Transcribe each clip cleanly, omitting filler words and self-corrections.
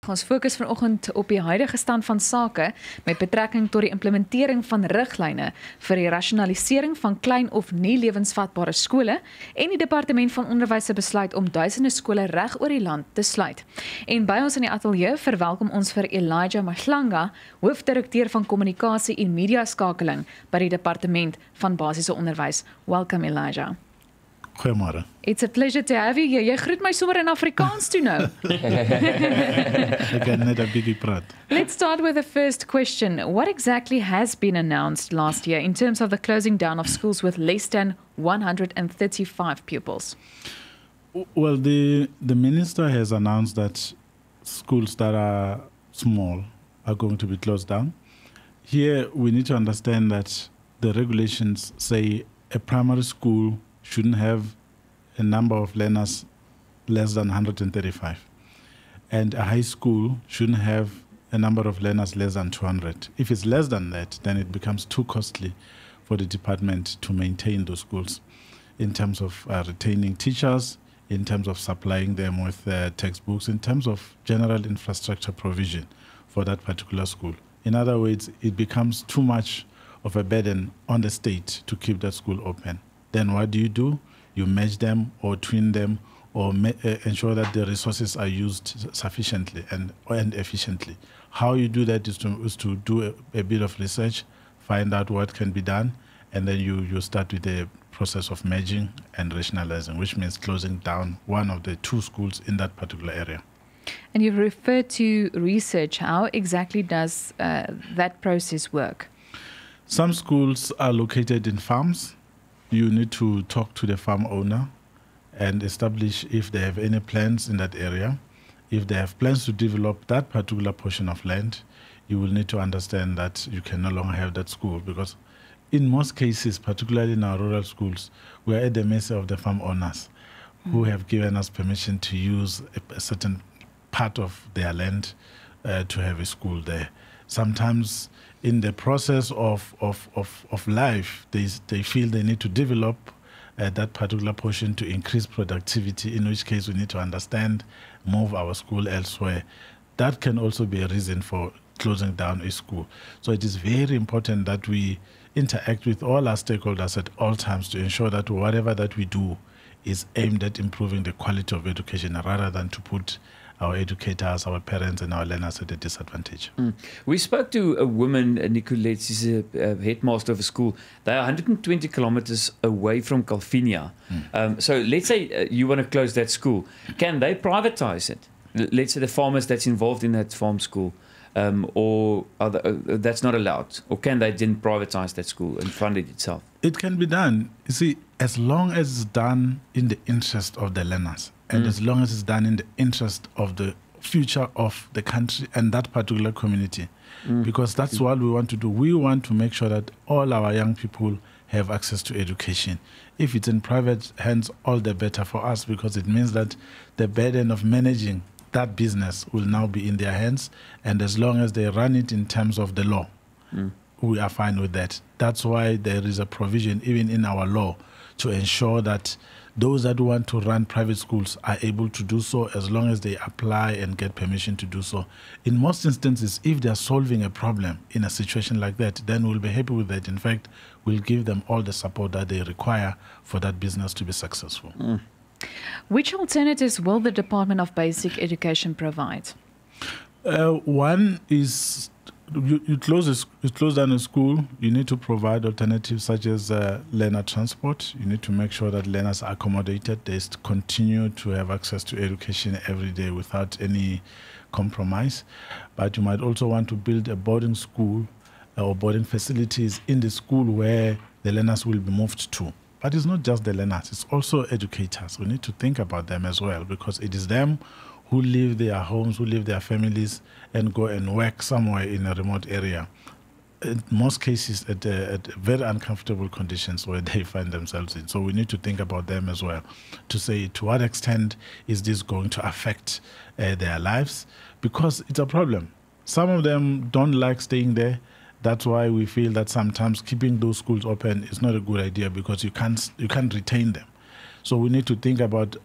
Ons fokus vanoggend op die huidige stand van sake met betrekking tot die implementering van riglyne vir die rasionalisering van klein of nie lewensvatbare skole en die departement van onderwys se besluit om duisende skole reg oor die land te sluit. En by ons in die ateljee verwelkom ons vir Elijah Mahlanga, hoofdirekteur van kommunikasie en mediaskakeling by die departement van basiese onderwys. Welcome Elijah. Goeiemôre. It's a pleasure to have you here. Jy groet my sommer in Afrikaans toe nou. Ek kan net 'n bietjie praat. Let's start with the first question. What exactly has been announced last year in terms of the closing down of schools with less than 135 pupils? Well, the minister has announced that schools that are small are going to be closed down. Here, we need to understand that the regulations say a primary school shouldn't have a number of learners less than 135. And a high school shouldn't have a number of learners less than 200. If it's less than that, then it becomes too costly for the department to maintain those schools in terms of retaining teachers, in terms of supplying them with textbooks, in terms of general infrastructure provision for that particular school. In other words, it becomes too much of a burden on the state to keep that school open. Then what do? You merge them or twin them or ensure that the resources are used sufficiently and efficiently. How you do that is to do a bit of research, find out what can be done, and then you start with the process of merging and rationalizing, which means closing down one of the two schools in that particular area. And you referred to research. How exactly does that process work? Some schools are located in farms. You need to talk to the farm owner and establish if they have any plans in that area. If they have plans to develop that particular portion of land, you will need to understand that you can no longer have that school, because in most cases, particularly in our rural schools, we are at the mercy of the farm owners who have given us permission to use a certain part of their land to have a school there. Sometimes in the process of life, they feel they need to develop that particular portion to increase productivity, in which case we need to understand, move our school elsewhere. That can also be a reason for closing down a school. So it is very important that we interact with all our stakeholders at all times to ensure that whatever that we do is aimed at improving the quality of education rather than to put our educators, our parents, and our learners at a disadvantage. We spoke to a woman, Nicolette, she's a headmaster of a school. They are 120 kilometers away from Calvinia. So let's say you want to close that school. Can they privatize it? Let's say the farmers that's involved in that farm school, or that's not allowed. Or can they then privatize that school and fund it itself? It can be done. You see, as long as it's done in the interest of the learners, and as long as it's done in the interest of the future of the country and that particular community, because that's what we want to do. We want to make sure that all our young people have access to education. If it's in private hands, all the better for us, because it means that the burden of managing that business will now be in their hands, and as long as they run it in terms of the law, we are fine with that. That's why there is a provision even in our law to ensure that those that want to run private schools are able to do so as long as they apply and get permission to do so. In most instances, if they are solving a problem in a situation like that, then we'll be happy with that. In fact, we'll give them all the support that they require for that business to be successful. Which alternatives will the Department of Basic Education provide? One is you close down a school, you need to provide alternatives such as learner transport. You need to make sure that learners are accommodated. They continue to have access to education every day without any compromise. But you might also want to build a boarding school or boarding facilities in the school where the learners will be moved to. But it's not just the learners, it's also educators. We need to think about them as well, because it is them who leave their homes, who leave their families and go and work somewhere in a remote area. In most cases at very uncomfortable conditions where they find themselves in. So we need to think about them as well, to say to what extent is this going to affect their lives, because it's a problem. Some of them don't like staying there. That's why we feel that sometimes keeping those schools open is not a good idea, because you can't retain them. So we need to think about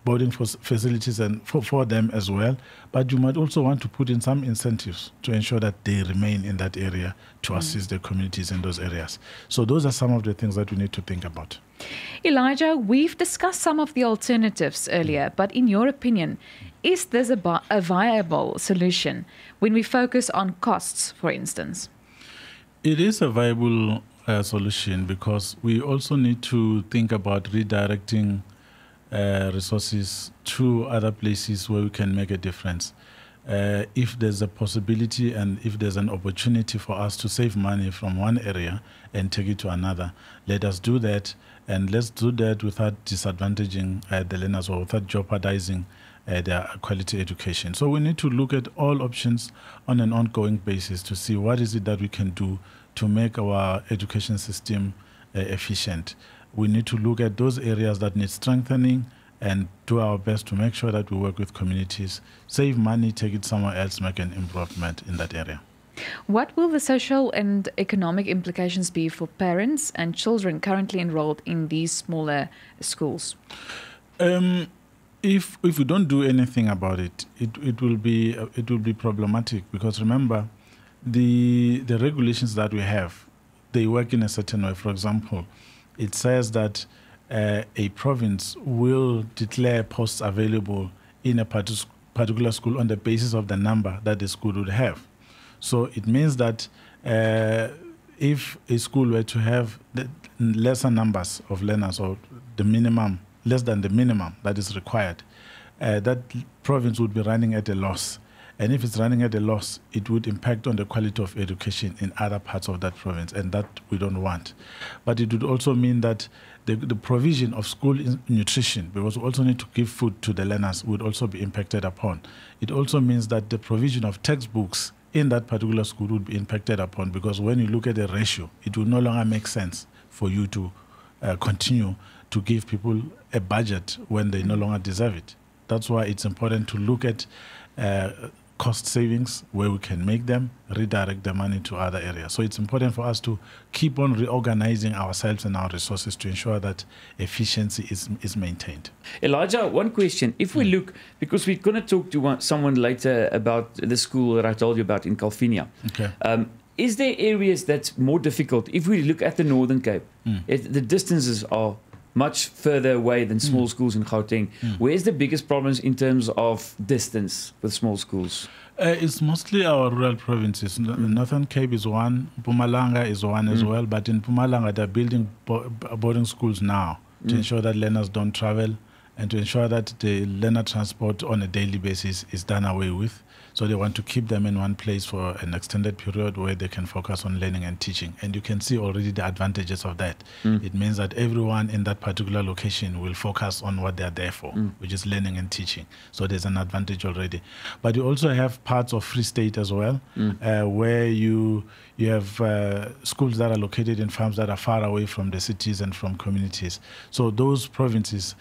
boarding facilities and for them as well. But you might also want to put in some incentives to ensure that they remain in that area to assist the communities in those areas. So those are some of the things that we need to think about. Elijah, we've discussed some of the alternatives earlier, but in your opinion, is this a viable solution when we focus on costs, for instance? It is a viable solution because we also need to think about redirecting resources to other places where we can make a difference. If there's a possibility and if there's an opportunity for us to save money from one area and take it to another, let us do that. And let's do that without disadvantaging the learners or without jeopardizing their quality education. So we need to look at all options on an ongoing basis to see what is it that we can do to make our education system efficient. We need to look at those areas that need strengthening and do our best to make sure that we work with communities, save money, take it somewhere else, make an improvement in that area. What will the social and economic implications be for parents and children currently enrolled in these smaller schools? If we don't do anything about it, it will be problematic, because remember, the regulations that we have, they work in a certain way. For example, it says that a province will declare posts available in a particular school on the basis of the number that the school would have. So it means that if a school were to have the lesser numbers of learners, or the minimum, less than the minimum that is required, that province would be running at a loss. And if it's running at a loss, it would impact on the quality of education in other parts of that province, and that we don't want. But it would also mean that the provision of school nutrition, because we also need to give food to the learners, would also be impacted upon. It also means that the provision of textbooks in that particular school would be impacted upon, because when you look at the ratio, it will no longer make sense for you to continue to give people a budget when they no longer deserve it. That's why it's important to look at cost savings where we can make them, redirect the money to other areas. So it's important for us to keep on reorganizing ourselves and our resources to ensure that efficiency is maintained. Elijah, one question. If we look, because we're going to talk to someone later about the school that I told you about in Calvinia. Okay. Is there areas that's more difficult? If we look at the Northern Cape, the distances are much further away than small schools in Gauteng. Where's the biggest problems in terms of distance with small schools? It's mostly our rural provinces. Northern Cape is one, Mpumalanga is one as well, but in Mpumalanga they're building boarding schools now to ensure that learners don't travel and to ensure that the learner transport on a daily basis is done away with. So they want to keep them in one place for an extended period where they can focus on learning and teaching. And you can see already the advantages of that. It means that everyone in that particular location will focus on what they're there for, which is learning and teaching. So there's an advantage already. But you also have parts of Free State as well, where you have schools that are located in farms that are far away from the cities and from communities. So those provinces,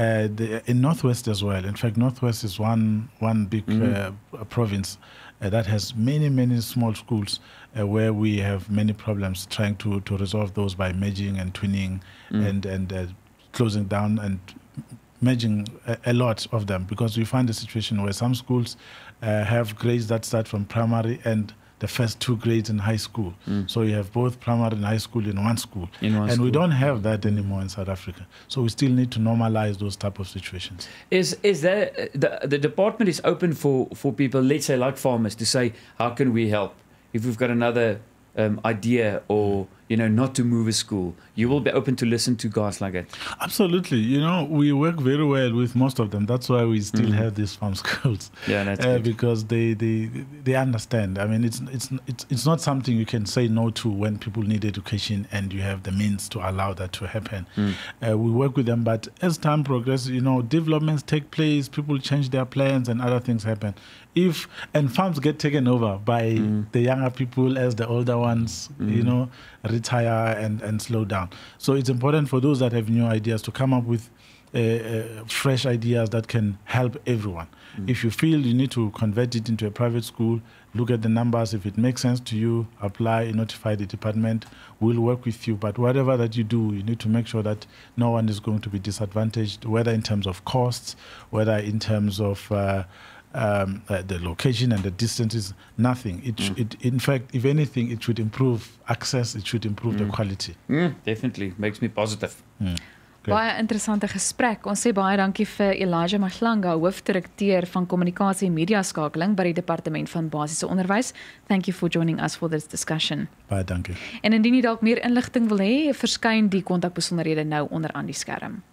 in Northwest as well. In fact, Northwest is one big province that has many small schools where we have many problems trying to resolve those by merging and twinning and closing down and merging a lot of them, because we find a situation where some schools have grades that start from primary and the first two grades in high school. So you have both primary and high school in one school. We don't have that anymore in South Africa. So we still need to normalize those type of situations. Is there, the department is open for people, let's say like farmers, to say, how can we help? If we've got another idea or, not to move a school, you will be open to listen to guys like that? Absolutely. We work very well with most of them. That's why we still have these farm schools. Yeah, that's good. Because they understand. I mean, it's not something you can say no to when people need education and you have the means to allow that to happen. We work with them, but as time progresses, developments take place, people change their plans and other things happen. And farms get taken over by the younger people as the older ones, retire and slow down. So it's important for those that have new ideas to come up with fresh ideas that can help everyone. If you feel you need to convert it into a private school, look at the numbers. If it makes sense to you, apply, notify the department. We'll work with you. But whatever that you do, you need to make sure that no one is going to be disadvantaged, whether in terms of costs, whether in terms of the location and the distances, nothing. In fact, if anything, it should improve access, it should improve the quality. Definitely, makes me positive. Baie interessante gesprek. Ons sê baie dankie vir Elijah Mahlanga, hoofdirekteur van kommunikasie en mediaskakeling by die Departement van Basiese Onderwys. Thank you for joining us for this discussion. Baie dankie. En indien jy dalk meer inligting wil hê, verskyn die kontakbesonderhede nou onder aan die skerm.